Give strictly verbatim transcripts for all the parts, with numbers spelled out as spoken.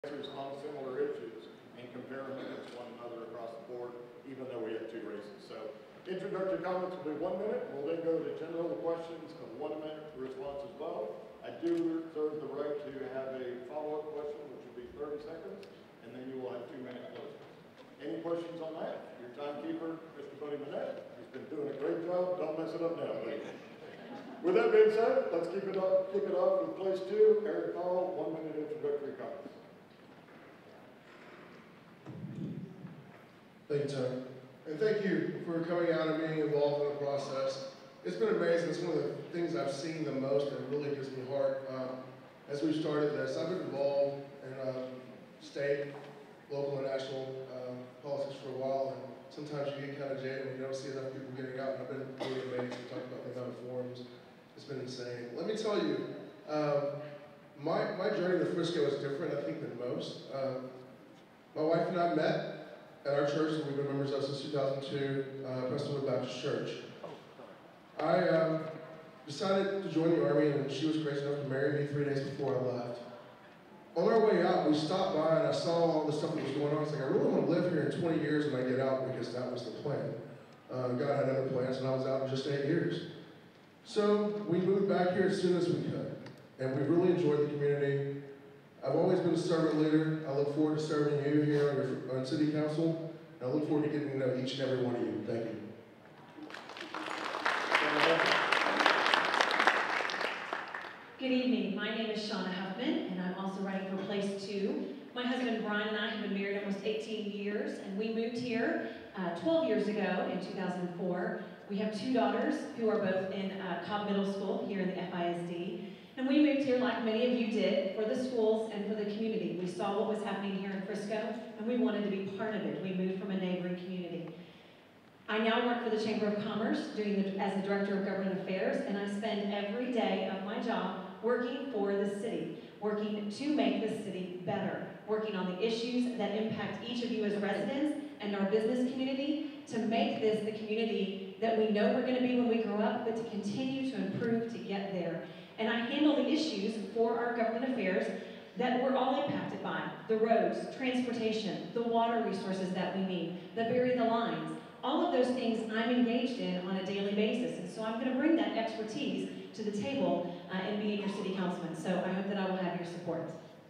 answers on similar issues and compare them against one another across the board, even though we have two races. So introductory comments will be one minute. We'll then go to general questions of one minute response as well. I do reserve the right to have a follow-up question, which will be thirty seconds, and then you will have two minute closings. Any questions on that? Your timekeeper, Mister Buddy Manette, has been doing a great job. Don't mess it up now, buddy. With that being said, let's keep it up, kick it off with place two, Eric Carl, one minute introductory comments. Thank you, Tony. And thank you for coming out and being involved in the process. It's been amazing. It's one of the things I've seen the most and really gives me heart. Um, as we've started this, I've been involved in uh, state, local, and national um, politics for a while, and sometimes you get kind of jaded when you don't see enough people getting out. And I've been really amazed. We talked about the amount of forums. It's been insane. Let me tell you, um, my, my journey to Frisco is different, I think, than most. Um, my wife and I met at our church that we've been members of since two thousand two, uh, Prestonwood Baptist Church. I um, decided to join the Army, and she was crazy enough to marry me three days before I left. On our way out, we stopped by, and I saw all the stuff that was going on. I was like, I really want to live here in twenty years when I get out, because that was the plan. Uh, God had other plans, and I was out in just eight years. So we moved back here as soon as we could, and we really enjoyed the community. I've always been a servant leader. I look forward to serving you here on, your, on City Council, and I look forward to getting to know each and every one of you. Thank you. Good evening. My name is Shauna Huffman, and I'm also running for place two. My husband Brian and I have been married almost eighteen years, and we moved here uh, twelve years ago in two thousand four. We have two daughters who are both in uh, Cobb Middle School here in the F I S D. And we moved here, like many of you did, for the schools and for the community. We saw what was happening here in Frisco, and we wanted to be part of it. We moved from a neighboring community. I now work for the Chamber of Commerce doing the, as the Director of Government Affairs, and I spend every day of my job working for the city, working to make the city better, working on the issues that impact each of you as residents and our business community, to make this the community that we know we're going to be when we grow up, but to continue to improve to get there. And I handle the issues for our government affairs that we're all impacted by: the roads, transportation, the water resources that we need, the bury the lines. All of those things I'm engaged in on a daily basis. And so I'm going to bring that expertise to the table uh, and being your city councilman. So I hope that I will have your support.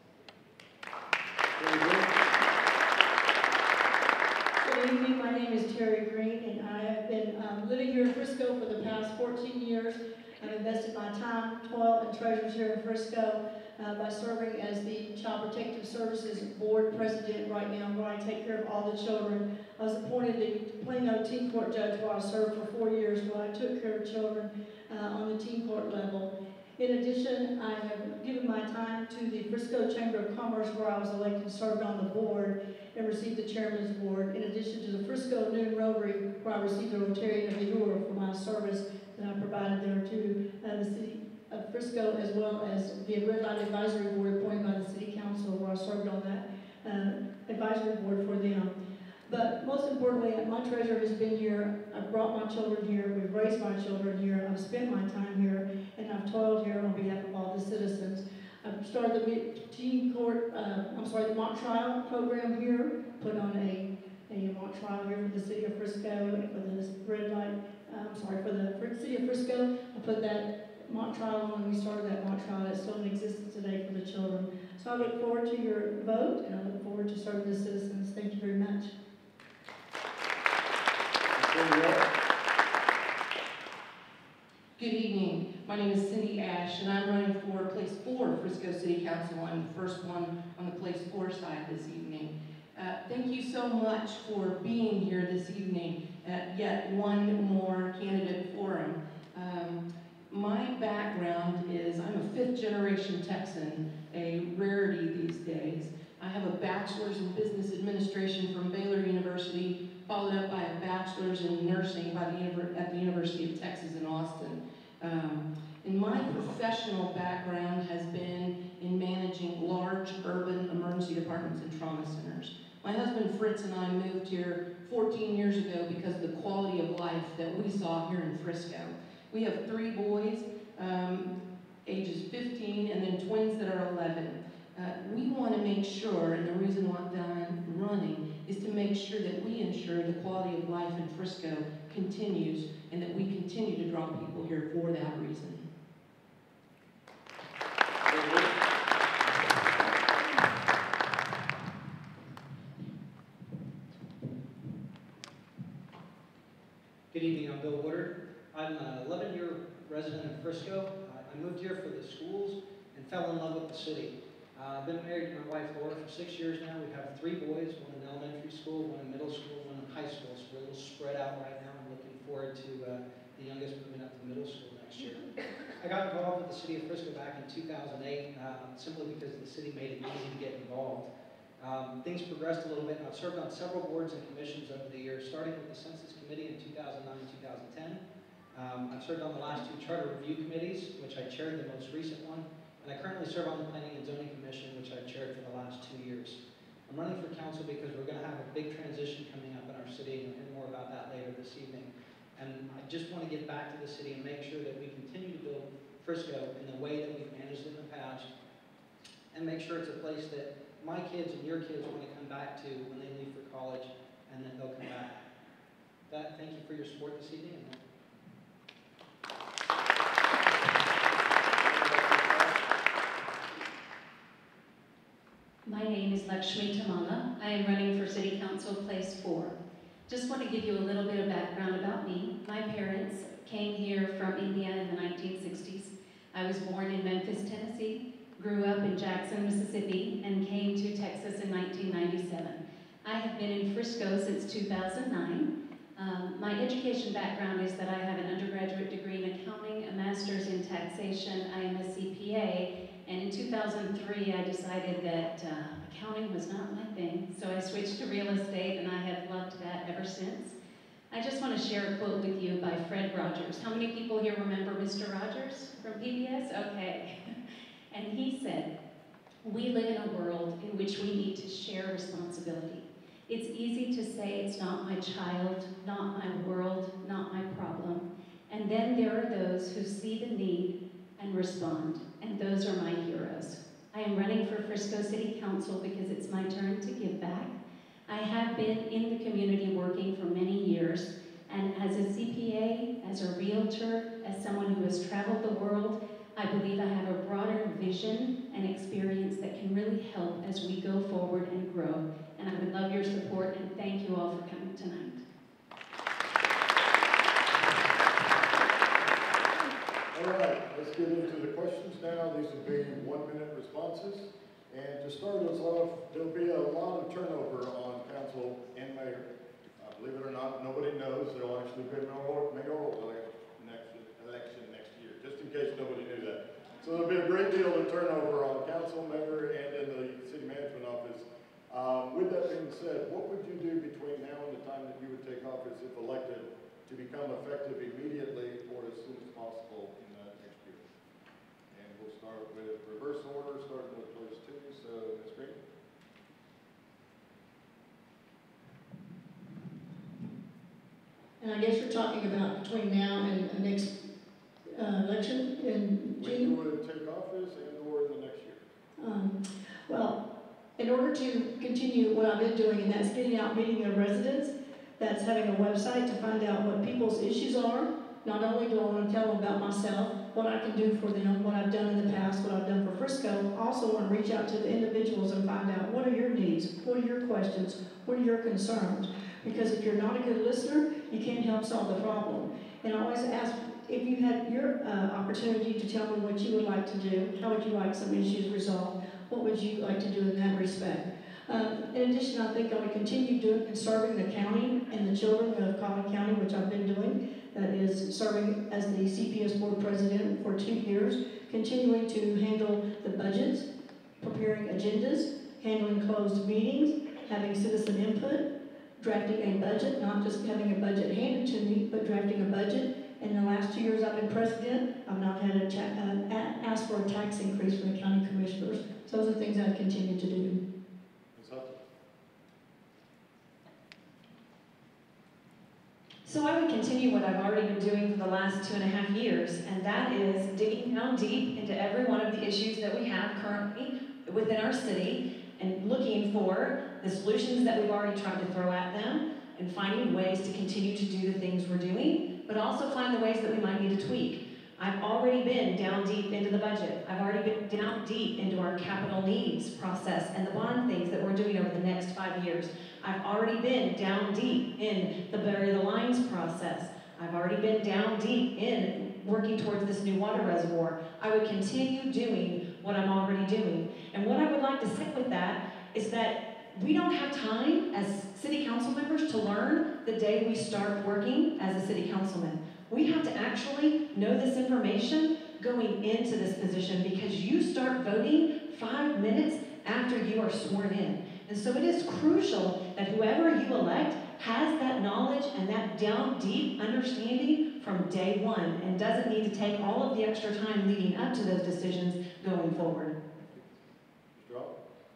Good evening. My name is Terry Green, and I have been um, living here in Frisco for the past fourteen years. I've invested my time, toil, and treasures here in Frisco uh, by serving as the Child Protective Services Board President right now, where I take care of all the children. I was appointed the Plano Teen Court Judge, where I served for four years, where I took care of children uh, on the teen court level. In addition, I have given my time to the Frisco Chamber of Commerce, where I was elected and served on the board and received the Chairman's Award. In addition to the Frisco Noon Rotary, where I received the Rotarian of the Year for my service that I provided there to uh, the city of Frisco, as well as the Red Light Advisory Board appointed by the City Council, where I served on that uh, advisory board for them. But most importantly, my treasure has been here. I've brought my children here. We've raised my children here. I've spent my time here, and I've toiled here on behalf of all the citizens. I've started the teen court, uh, I'm sorry, the mock trial program here, put on a, a mock trial here for the city of Frisco, for the red light, uh, I'm sorry, for the for the city of Frisco. I put that mock trial on, and we started that mock trial. It's still in existence today for the children. So I look forward to your vote, and I look forward to serving the citizens. Thank you very much. Good evening. My name is Cindy Ash, and I'm running for place four, Frisco City Council. I'm the first one on the place four side this evening. Uh, thank you so much for being here this evening at yet one more candidate forum. Um, my background is I'm a fifth generation Texan, a rarity these days. I have a bachelor's in business administration from Baylor University, followed up by a bachelor's in nursing by the, at the University of Texas in Austin. Um, and my professional background has been in managing large urban emergency departments and trauma centers. My husband Fritz and I moved here fourteen years ago because of the quality of life that we saw here in Frisco. We have three boys, um, ages fifteen, and then twins that are eleven. Uh, we want to make sure, and the reason why I'm running is to make sure that we ensure the quality of life in Frisco continues and that we continue to draw people here for that reason. Good evening, I'm Bill Woodard. I'm an eleven-year resident of Frisco. Uh, I moved here for the schools and fell in love with the city. Uh, I've been married to my wife Laura for six years now. We have three boys, one in elementary school, one in middle school, one in high school. So we're a little spread out right now. I'm looking forward to uh, the youngest moving up to middle school next year. I got involved with the city of Frisco back in two thousand eight uh, simply because the city made it easy to get involved. Um, things progressed a little bit, and I've served on several boards and commissions over the years, starting with the Census Committee in two thousand nine, two thousand ten. Um, I've served on the last two charter review committees, which I chaired the most recent one, and I currently serve on the Planning and Zoning Commission, which I've chaired for the last two years. I'm running for council because we're going to have a big transition coming up in our city, and we'll hear more about that later this evening. And I just want to get back to the city and make sure that we continue to build Frisco in the way that we've managed it in the past, and make sure it's a place that my kids and your kids want to come back to when they leave for college, and then they'll come back. With that, thank you for your support this evening. And my name is Lakshmi Tamala. I am running for City Council Place four. Just want to give you a little bit of background about me. My parents came here from Indiana in the nineteen sixties. I was born in Memphis, Tennessee, grew up in Jackson, Mississippi, and came to Texas in nineteen ninety-seven. I have been in Frisco since two thousand nine. Um, my education background is that I have an undergraduate degree in accounting, a master's in taxation. I am a C P A, and in two thousand three I decided that uh, accounting was not my thing, so I switched to real estate, and I have loved that ever since. I just want to share a quote with you by Fred Rogers. How many people here remember Mister Rogers from P B S? Okay. And he said, "We live in a world in which we need to share responsibility. It's easy to say it's not my child, not my world, not my problem. And then there are those who see the need and respond, and those are my heroes." I am running for Frisco City Council because it's my turn to give back. I have been in the community working for many years, and as a C P A, as a realtor, as someone who has traveled the world, I believe I have a broader vision and experience that can really help as we go forward and grow. And I would love your support, and thank you all for coming tonight. All right, let's get into the questions now. These will be one-minute responses. And to start us off, there'll be a lot of turnover on council and mayor. Uh, believe it or not, nobody knows there'll actually be a mayoral, mayoral election next, election next year, just in case nobody knew that. So there'll be a great deal of turnover on council, mayor, and in the city management office. Um, with that being said, what would you do between now and the time that you would take office if elected to become effective immediately or as soon as possible in the next year? And we'll start with reverse order, starting with place two. So, Miz Green. And I guess you're talking about between now and the next uh, election in When you June? would take office and or in the next year? Um, well, in order to continue what I've been doing, and that's getting out, meeting the residents, that's having a website to find out what people's issues are. Not only do I want to tell them about myself, what I can do for them, what I've done in the past, what I've done for Frisco, I also want to reach out to the individuals and find out what are your needs, what are your questions, what are your concerns. Because if you're not a good listener, you can't help solve the problem. And I always ask, if you had your uh, opportunity to tell me what you would like to do, how would you like some issues resolved, what would you like to do in that respect? Um, in addition, I think I would continue doing and serving the county and the children of Collin County, which I've been doing. That is serving as the C P S board president for two years, continuing to handle the budgets, preparing agendas, handling closed meetings, having citizen input, drafting a budget, not just having a budget handed to me, but drafting a budget. In the last two years I've been president, I've not had a uh, asked for a tax increase from the county commissioners. So those are things I continue to do. So I would continue what I've already been doing for the last two and a half years, and that is digging down deep into every one of the issues that we have currently within our city and looking for the solutions that we've already tried to throw at them and finding ways to continue to do the things we're doing, but also find the ways that we might need to tweak. I've already been down deep into the budget. I've already been down deep into our capital needs process and the bond things that we're doing over the next five years. I've already been down deep in the bury the lines process. I've already been down deep in working towards this new water reservoir. I would continue doing what I'm already doing. And what I would like to say with that is that we don't have time as city council members to learn the day we start working as a city councilman. We have to actually know this information going into this position because you start voting five minutes after you are sworn in. And so it is crucial that whoever you elect has that knowledge and that down deep understanding from day one and doesn't need to take all of the extra time leading up to those decisions going forward. Mister Rob?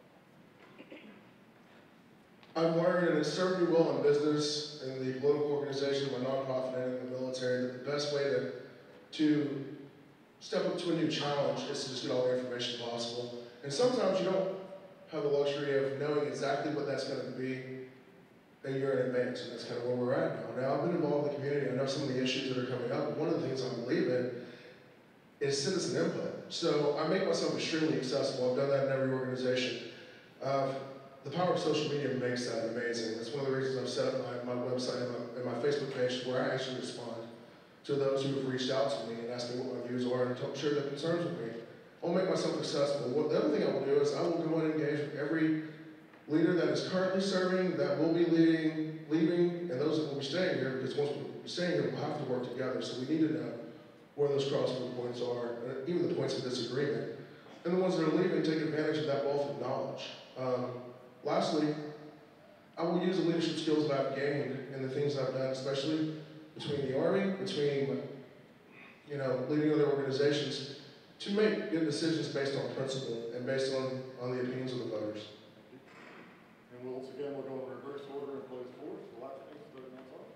I've learned, and it's served me well in business, in the political organization, my nonprofit, and in the military, that the best way to, to step up to a new challenge is to just get all the information possible. And sometimes you don't have the luxury of knowing exactly what that's going to be a year in advance, and that's kind of where we're at now. Now, I've been involved in the community. I know some of the issues that are coming up, but one of the things I believe in is citizen input. So I make myself extremely accessible. I've done that in every organization. Uh, The power of social media makes that amazing. That's one of the reasons I've set up my, my website and my, and my Facebook page where I actually respond to those who have reached out to me and asked me what my views are and talk, share their concerns with me. I'll make myself accessible. What, the other thing I will do is I will go and engage with every leader that is currently serving, that will be leading, leaving, and those that will be staying here, because once we're staying here, we'll have to work together. So we need to know where those crossroad points are, and even the points of disagreement. And the ones that are leaving take advantage of that wealth of knowledge. Um, Lastly, I will use the leadership skills that I've gained and the things I've done, especially between the Army, between, you know, leading other organizations, to make good decisions based on principle and based on, on the opinions of the voters. And once again, we'll go in reverse order and place four. So last name, third man's on.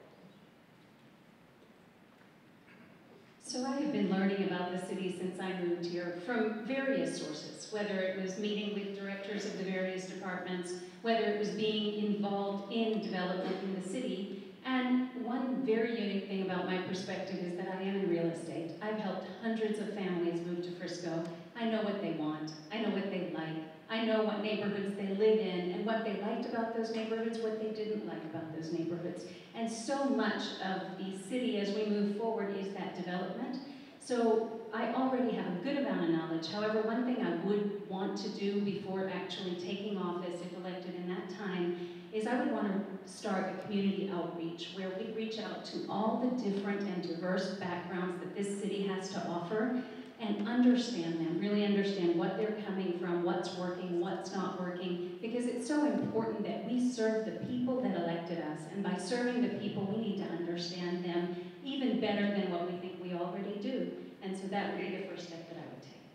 So I have been learning about the city since I moved here from various sources, whether it was meeting with directors of the various departments, whether it was being involved in development in the city. And one very unique thing about my perspective is that I am in real estate. I've helped hundreds of families move to Frisco. I know what they want. I know what they like. I know what neighborhoods they live in and what they liked about those neighborhoods, what they didn't like about those neighborhoods. And so much of the city as we move forward is that development. So I already have a good amount of knowledge. However, one thing I would want to do before actually taking office, if elected in that time, is I would want to start a community outreach where we reach out to all the different and diverse backgrounds that this city has to offer and understand them, really understand what they're coming from, what's working, what's not working, because it's so important that we serve the people that elected us. And by serving the people, we need to understand them even better than what we think we already do. And so that would be the first step that I would take.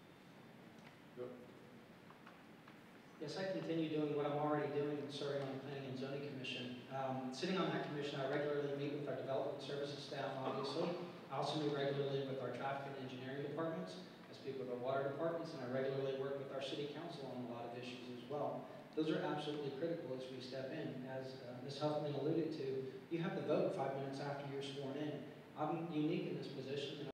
Yes, I continue doing what I'm already doing, serving on the Planning and Zoning Commission. Um, sitting on that commission, I regularly meet with our development services staff, obviously. I also meet regularly with our traffic and engineering departments. I speak with our water departments, and I regularly work with our city council on a lot of issues as well. Those are absolutely critical as we step in. As uh, Miz Huffman alluded to, you have to vote five minutes after you're sworn in. I'm unique in this position.